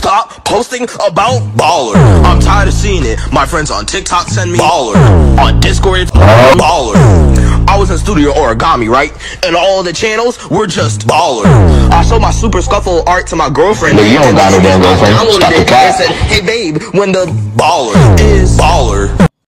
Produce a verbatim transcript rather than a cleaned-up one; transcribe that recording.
stop posting about baller. I'm tired of seeing it. My friends on TikTok send me baller. On Discord it's baller. I was in studio origami, right? And all the channels were just baller. I showed my super scuffle art to my girlfriend. You don't got no damn girlfriend. Stop the cat. And said, hey babe, when the baller is baller.